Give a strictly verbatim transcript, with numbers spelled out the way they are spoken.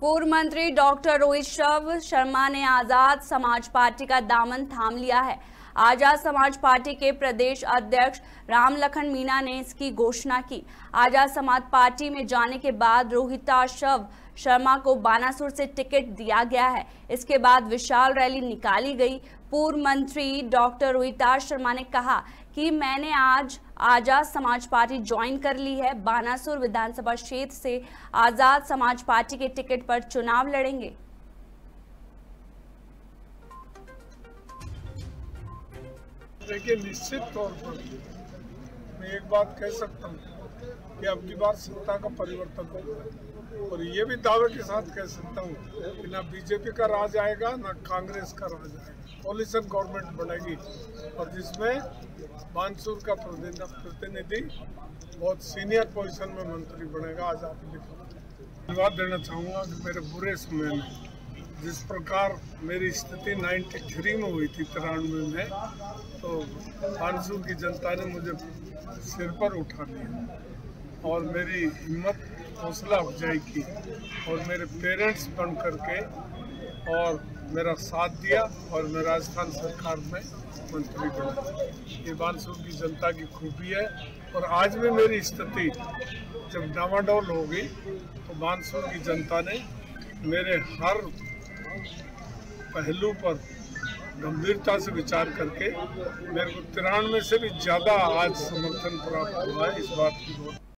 पूर्व मंत्री डॉक्टर रोहित शर्मा ने आजाद समाज पार्टी का दामन थाम लिया है। आजाद समाज पार्टी के प्रदेश अध्यक्ष रामलखन मीणा ने इसकी घोषणा की। आजाद समाज पार्टी में जाने के बाद रोहिताशव शर्मा को बानासुर से टिकट दिया गया है। इसके बाद विशाल रैली निकाली गई। पूर्व मंत्री डॉक्टर रोहिताश शर्मा ने कहा कि मैंने आज आजाद समाज पार्टी ज्वाइन कर ली है। बानासुर विधानसभा क्षेत्र से आजाद समाज पार्टी के टिकट पर चुनाव लड़ेंगे। देखिए, निश्चित तौर पर मैं एक बात कह सकता हूँ कि अब की बार सत्ता का परिवर्तन होगा, और ये भी दावे के साथ कह सकता हूँ कि ना बीजेपी का राज आएगा ना कांग्रेस का राज आएगा। कोलिशन गवर्नमेंट बनेगी और जिसमें बानसूर का प्रतिनिधि बहुत सीनियर पोजीशन में मंत्री बनेगा। आज आप लिखो, धन्यवाद देना चाहूँगा कि मेरे बुरे समय में जिस प्रकार मेरी स्थिति तिरानवे में हुई थी, तिरानवे में, तो बानसूर की जनता ने मुझे सिर पर उठा लिया और मेरी हिम्मत हौसला अफजाई की और मेरे पेरेंट्स बन करके और मेरा साथ दिया और मैं राजस्थान सरकार में मंत्री बना। ये बानसूर की जनता की खूबी है। और आज भी मेरी स्थिति जब डामाडोल हो गई तो बानसूर की जनता ने मेरे हर पहलू पर गंभीरता से विचार करके मेरे को तिरानवे से भी ज़्यादा आज समर्थन प्राप्त हुआ है। इस बात की बहुत